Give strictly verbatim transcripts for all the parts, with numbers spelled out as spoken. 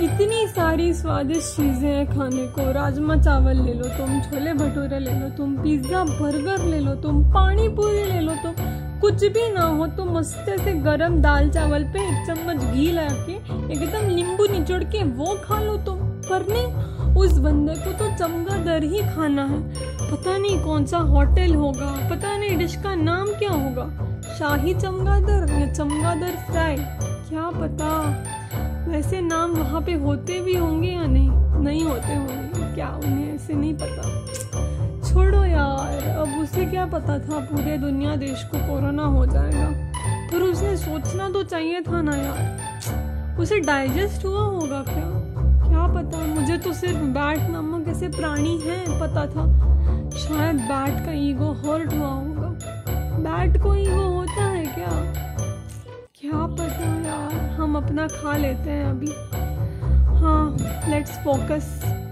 इतनी सारी स्वादिष्ट चीजें हैं खाने को। राजमा चावल ले लो तुम, छोले भटूरे ले लो तुम, पिज्जा बर्गर ले लो तुम, पानी पूरी ले लो तुम, कुछ भी ना हो तो मस्त से गरम दाल चावल पे एक चम्मच घी लाके एकदम नींबू निचोड़ के वो खा लो तुम। पर नहीं, उस बंदे को तो चमगादड़ ही खाना है। पता नहीं कौन सा होटल होगा, पता नहीं डिश का नाम क्या होगा, शाही चमगादड़ या चमगादड़ फ्राई, क्या पता। वैसे नाम वहाँ पे होते भी होंगे या नहीं, नहीं होते होंगे क्या, उन्हें ऐसे नहीं पता। छोड़ो यार, अब उसे क्या पता था पूरे दुनिया देश को कोरोना हो जाएगा। पर उसने सोचना तो चाहिए था ना यार, उसे डाइजेस्ट हुआ होगा क्या, क्या पता। मुझे तो सिर्फ बैट नामक ऐसे प्राणी हैं पता था, शायद बैट का ईगो हर्ट हुआ होगा। बैट को ईगो होता है क्या, क्या पता यार। हम अपना खा लेते हैं अभी। हाँ, लेट्स फोकस।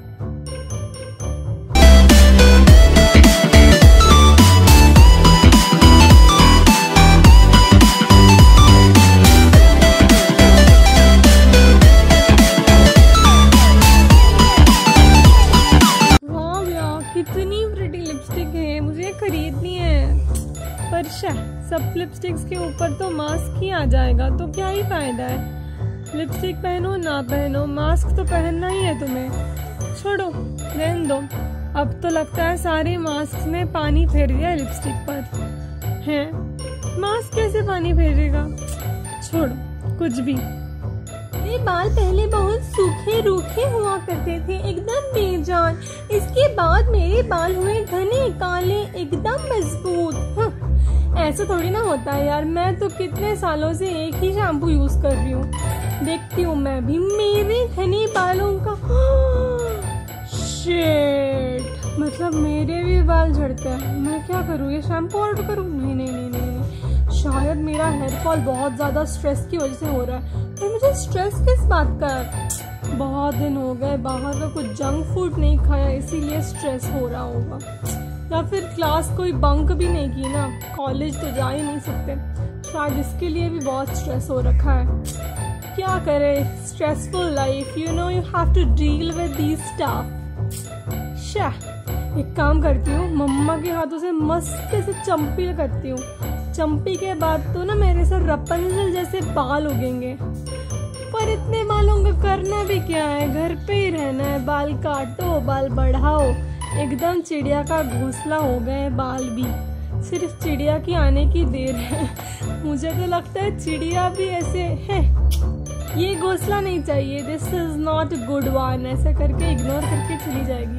वाह यार, कितनी प्रिटी लिपस्टिक है, मुझे खरीदनी है। पर सब लिपस्टिक्स के ऊपर तो मास्क ही आ जाएगा तो क्या ही फायदा है। लिपस्टिक पहनो ना पहनो, मास्क तो पहनना ही है तुम्हें। छोड़ो, रहने दो। अब तो लगता है सारे मास्क ने पानी फेर दिया लिपस्टिक पर। हैं, मास्क कैसे पानी फेरेगा। छोड़ो, कुछ भी। ये बाल पहले बहुत सूखे रूखे हुआ करते थे, एकदम बेजान। इसके बाद मेरे बाल हुए घने काले, एकदम मजबूत। हाँ, ऐसा थोड़ी ना होता है यार, मैं तो कितने सालों से एक ही शैम्पू यूज कर रही हूँ। देखती हूँ मैं भी मेरे घने बालों का। शिट, मतलब मेरे भी बाल झड़ते हैं। मैं क्या करूँ, ये शैम्पू ऑर्डर करूँ? नहीं नहीं नहीं नहीं, नहीं। शायद मेरा हेयर फॉल बहुत ज्यादा स्ट्रेस की वजह से हो रहा है। पर मुझे स्ट्रेस किस बात का है? बहुत दिन हो गए बाहर का कुछ जंक फूड नहीं खाया, इसीलिए स्ट्रेस हो रहा होगा। या फिर क्लास कोई बंक भी नहीं की ना, कॉलेज तो जा ही नहीं सकते, शायद इसके लिए भी बहुत स्ट्रेस हो रखा है। क्या करे, stressful life, you know, you have to deal with this stuff. Shah, एक काम करती हूँ, मम्मा के हाथों से मस्त से चंपी करती हूँ। चंपी के बाद तो ना मेरे से रपंजल जैसे बाल उगेंगे। पर इतने बालों का करना भी क्या है, घर पे ही रहना है। बाल काटो, बाल बढ़ाओ, एकदम चिड़िया का घोंसला हो गए बाल भी। सिर्फ चिड़िया की आने की देर है। मुझे तो लगता है चिड़िया भी ऐसे है, ये घोंसला नहीं चाहिए, this is not good one, ऐसा करके इग्नोर करके चली जाएगी।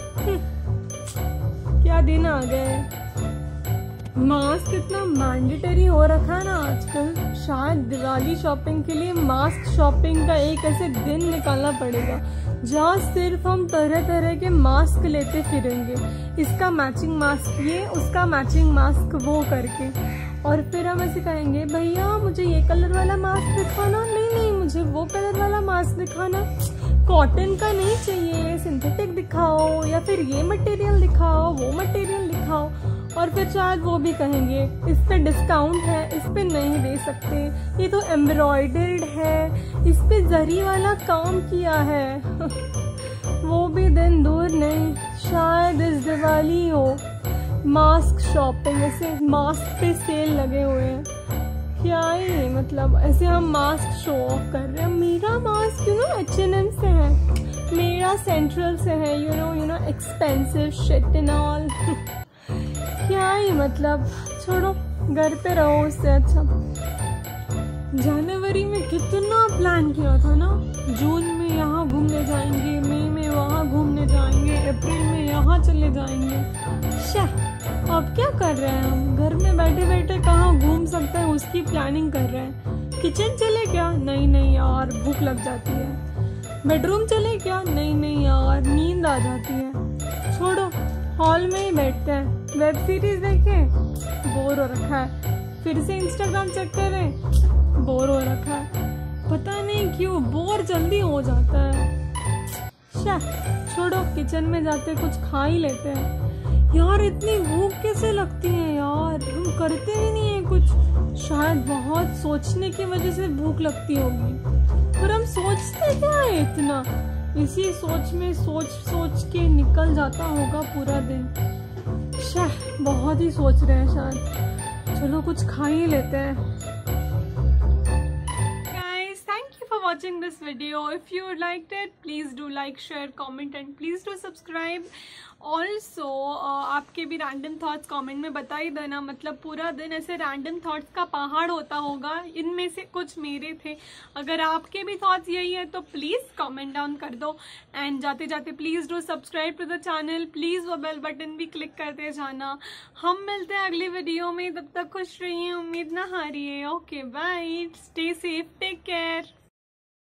क्या दिन आ गए। मास्क इतना मैंडेटरी हो रखा है ना आजकल, शायद दिवाली शॉपिंग के लिए मास्क शॉपिंग का एक ऐसे दिन निकालना पड़ेगा जहाँ सिर्फ हम तरह तरह के मास्क लेते फिरेंगे। इसका मैचिंग मास्क ये, उसका मैचिंग मास्क वो करके, और फिर हम ऐसे कहेंगे भैया मुझे ये कलर वाला मास्क दिखाना, नहीं नहीं मुझे वो कलर वाला मास्क दिखाना, कॉटन का नहीं चाहिए, सिंथेटिक दिखाओ, या फिर ये मटेरियल दिखाओ, वो मटेरियल दिखाओ। और फिर शायद वो भी कहेंगे इस पे डिस्काउंट है, इस पे नहीं दे सकते, ये तो एम्ब्रॉयडर्ड है, इस पे जरी वाला काम किया है। वो भी दिन दूर नहीं, शायद इस दिवाली हो मास्क शॉपिंग, ऐसे मास्क पे सेल लगे हुए हैं। क्या ही मतलब, ऐसे हम मास्क शो ऑफ कर रहे हैं। मेरा mask you know H N M से है, मेरा सेंट्रल से है, you know you know expensive shit and all. क्या ही मतलब, छोड़ो, घर पे रहो उससे अच्छा। जनवरी में कितना प्लान किया था ना, जून में यहाँ घूमने जाएंगे, मई में वहाँ घूमने जाएंगे, अप्रैल में यहाँ चले जाएंगे। शाह, अब क्या कर रहे हैं हम, घर में बैठे बैठे कहाँ घूम सकते हैं उसकी प्लानिंग कर रहे हैं। किचन चले क्या, नहीं नहीं यार भूख लग जाती है। बेडरूम चले क्या, नहीं नहीं यार नींद आ जाती है। छोड़ो, हॉल में ही बैठते हैं, वेब सीरीज देखें, बोर हो रखा है, फिर से इंस्टाग्राम चेक करें, बोर हो रखा है। पता नहीं क्यों बोर जल्दी हो जाता है। शाह, छोड़ो, किचन में जाते कुछ खा ही लेते हैं। यार इतनी भूख कैसे लगती है यार, हम करते भी नहीं है कुछ। शायद बहुत सोचने की वजह से भूख लगती होगी, और हम सोचते क्या है इतना, इसी सोच में सोच सोच के निकल जाता होगा पूरा दिन। शाह, बहुत ही सोच रहे हैं शायद। चलो कुछ खा ही लेते हैं। Watching this video, if you liked it, please do like, share, comment and please do subscribe. Also uh, आपके भी रैंडम थॉट्स कमेंट में बता ही देना। मतलब पूरा दिन ऐसे रैंडम थॉट्स का पहाड़ होता होगा, इनमें से कुछ मेरे थे। अगर आपके भी थॉट्स यही है तो प्लीज़ कमेंट डाउन कर दो। एंड जाते जाते please do subscribe to the channel, please वो बेल बटन भी क्लिक करते जाना। हम मिलते हैं अगली वीडियो में, तब तक खुश रहिए, उम्मीद ना हारिए। Okay bye, stay safe, take care.